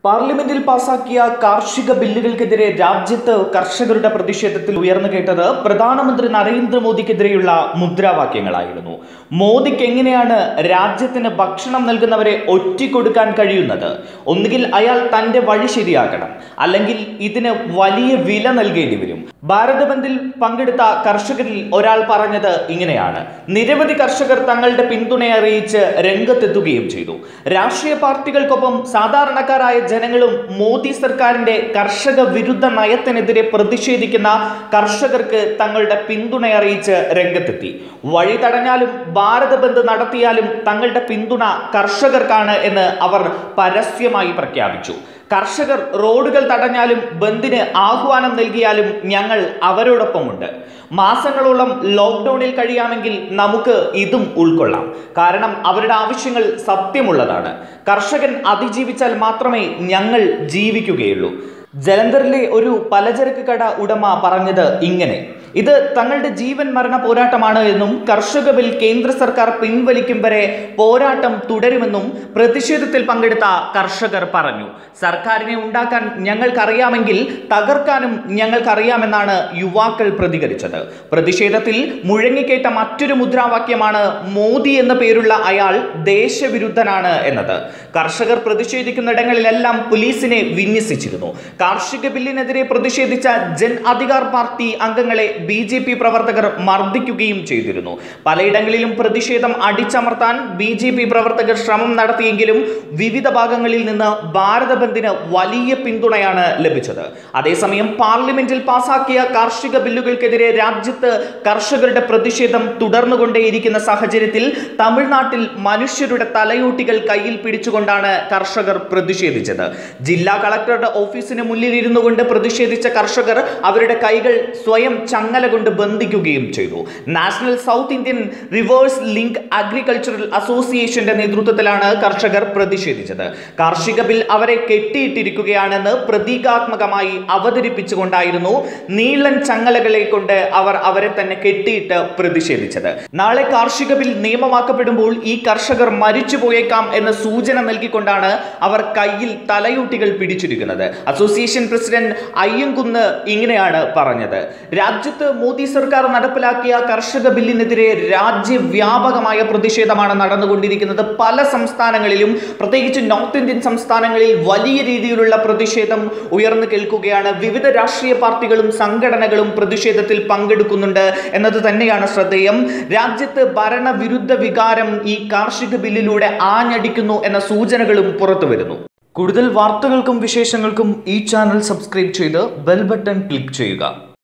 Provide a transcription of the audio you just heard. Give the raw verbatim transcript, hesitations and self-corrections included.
പാർലമെന്റിൽ പാസാക്കിയ കാർഷിക ബില്ലുകൾക്കെതിരെ രാജ്യത്ത് കർഷകരുടെ പ്രതിഷേധത്തിൽ ഉയർന്നു കേട്ടത് പ്രധാനമന്ത്രി നരേന്ദ്രമോദിക്കെതിരെയുള്ള മുദ്രാവാക്യങ്ങളായിരുന്നു. മോദിക്ക് എങ്ങനെയാണ് രാജ്യത്തിന് ഭക്ഷണം നൽകുന്നവരെ ഒറ്റിക്കൊടുക്കാൻ കഴിയുന്നത്? ഒന്നുകിൽ അയാൾ തന്റെ വഴി ശരിയാക്കണം, അല്ലെങ്കിൽ ഇതിന് വലിയ വില നൽകേണ്ടി വരും. ഭാരത് ബന്ദിൽ പങ്കെടുത്ത കർഷകരിൽ ഒരാൾ പറഞ്ഞത് ഇങ്ങനെയാണ്. നിരവധി കർഷകർ തങ്ങളുടെ പിന്തുണ അറിയിച്ച് രംഗത്തെത്തുകയും ചെയ്തു. രാഷ്ട്രീയ പാർട്ടികൾക്കൊപ്പം സാധാരണക്കാരായ ജനങ്ങളും മോദി സർക്കാരിന്റെ കർഷക വിരുദ്ധ നയത്തിനെതിരെ പ്രതിഷേധിക്കുന്ന കർഷകർക്ക് തങ്ങളുടെ പിന്തുണ അറിയിച്ച് രംഗത്തെത്തി. വഴി തടഞ്ഞാലും ഭാരത് ബന്ദ് നടത്തിയാലും തങ്ങളുടെ പിന്തുണ കർഷകർക്കാണ് എന്ന് അവർ പരസ്യമായി പ്രഖ്യാപിച്ചു. കർഷകർ റോഡുകൾ തടഞ്ഞാലും ബന്ദിന് ആഹ്വാനം നൽകിയാലും ഞങ്ങൾ അവരോടൊപ്പമുണ്ട്. മാസങ്ങളോളം ലോക്ക്ഡൌണിൽ കഴിയാമെങ്കിൽ നമുക്ക് ഇതും ഉൾക്കൊള്ളാം. കാരണം അവരുടെ ആവശ്യങ്ങൾ സത്യമുള്ളതാണ്. കർഷകൻ അതിജീവിച്ചാൽ മാത്രമേ ഞങ്ങൾ ജീവിക്കുകയുള്ളൂ. ജലന്ധറിലെ ഒരു പലചരക്ക് കട ഉടമ പറഞ്ഞത് ഇങ്ങനെ: ഇത് തങ്ങളുടെ ജീവൻ മരണ പോരാട്ടമാണ് എന്നും കർഷക ബിൽ കേന്ദ്ര സർക്കാർ പിൻവലിക്കും വരെ പോരാട്ടം തുടരുമെന്നും പ്രതിഷേധത്തിൽ പങ്കെടുത്ത കർഷകർ പറഞ്ഞു. സർക്കാരിനെ ഉണ്ടാക്കാൻ ഞങ്ങൾക്കറിയാമെങ്കിൽ തകർക്കാനും ഞങ്ങൾക്കറിയാമെന്നാണ് യുവാക്കൾ പ്രതികരിച്ചത്. പ്രതിഷേധത്തിൽ മുഴങ്ങിക്കേട്ട മറ്റൊരു മുദ്രാവാക്യമാണ് മോദി എന്ന പേരുള്ള അയാൾ ദേശവിരുദ്ധനാണ് എന്നത്. കർഷകർ പ്രതിഷേധിക്കുന്നിടങ്ങളിലെല്ലാം പോലീസിനെ വിന്യസിച്ചിരുന്നു. കാർഷിക ബില്ലിനെതിരെ പ്രതിഷേധിച്ച ജൻ അധികാർ പാർട്ടി അംഗങ്ങളെ ബി ജെ പി പ്രവർത്തകർ മർദ്ദിക്കുകയും ചെയ്തിരുന്നു. പലയിടങ്ങളിലും പ്രതിഷേധം അടിച്ചമർത്താൻ ബി ജെ പി പ്രവർത്തകർ ശ്രമം നടത്തിയെങ്കിലും വിവിധ ഭാഗങ്ങളിൽ നിന്ന് ഭാരത് ബന്ദിന് വലിയ പിന്തുണയാണ് ലഭിച്ചത്. അതേസമയം പാർലമെന്റിൽ പാസാക്കിയ കാർഷിക ബില്ലുകൾക്കെതിരെ രാജ്യത്ത് കർഷകരുടെ പ്രതിഷേധം തുടർന്നുകൊണ്ടേയിരിക്കുന്ന സാഹചര്യത്തിൽ തമിഴ്നാട്ടിൽ മനുഷ്യരുടെ തലയോട്ടികൾ കയ്യിൽ പിടിച്ചുകൊണ്ടാണ് കർഷകർ പ്രതിഷേധിച്ചത്. ജില്ലാ കളക്ടറുടെ ഓഫീസിന് മുന്നിലിരുന്നു കൊണ്ട് പ്രതിഷേധിച്ച കർഷകർ അവരുടെ കൈകൾ സ്വയം ചങ്ങല കൊണ്ട് ബന്ധിക്കുകയും ചെയ്തു. National south Indian rivers link agricultural അസോസിയേഷന്റെ നേതൃത്വത്തിലാണ് കർഷകർ പ്രതിഷേധിച്ചത്. കാർഷിക ബിൽ അവരെ കെട്ടിയിട്ടിരിക്കുകയാണെന്ന് പ്രതീകാത്മകമായി അവതരിപ്പിച്ചുകൊണ്ടായിരുന്നു നീളൻ ചങ്ങലകളെ കൊണ്ട് അവർ അവരെ തന്നെ കെട്ടിയിട്ട് പ്രതിഷേധിച്ചത്. നാളെ കാർഷിക ബിൽ നിയമമാക്കപ്പെടുമ്പോൾ ഈ കർഷകർ മരിച്ചു പോയേക്കാം എന്ന സൂചന നൽകിക്കൊണ്ടാണ് അവർ കയ്യിൽ തലയൂട്ടികൾ പിടിച്ചിരിക്കുന്നത്. അസോസിയേഷൻ പ്രസിഡന്റ് അയ്യങ്കുന്ന് ഇങ്ങനെയാണ് പറഞ്ഞത്: രാജ്യത്ത് മോദി സർക്കാർ നടപ്പിലാക്കിയ കർഷക ബില്ലിനെതിരെ രാജ്യവ്യാപകമായ പ്രതിഷേധമാണ് നടന്നുകൊണ്ടിരിക്കുന്നത്. പല സംസ്ഥാനങ്ങളിലും, പ്രത്യേകിച്ച് നോർത്ത് ഇന്ത്യൻ സംസ്ഥാനങ്ങളിൽ വലിയ രീതിയിലുള്ള പ്രതിഷേധം ഉയർന്നു കേൾക്കുകയാണ്. വിവിധ രാഷ്ട്രീയ പാർട്ടികളും സംഘടനകളും പ്രതിഷേധത്തിൽ പങ്കെടുക്കുന്നുണ്ട് എന്നത് തന്നെയാണ് ശ്രദ്ധേയം. രാജ്യത്ത് ഭരണവിരുദ്ധ വികാരം ഈ കാർഷിക ബില്ലിലൂടെ ആഞ്ഞടിക്കുന്നു എന്ന സൂചനകളും പുറത്തു വരുന്നു. കൂടുതൽ വാർത്തകൾക്കും വിശേഷങ്ങൾക്കും ഈ ചാനൽ സബ്സ്ക്രൈബ് ചെയ്ത് ബെൽ ബട്ടൺ ക്ലിക്ക് ചെയ്യുക.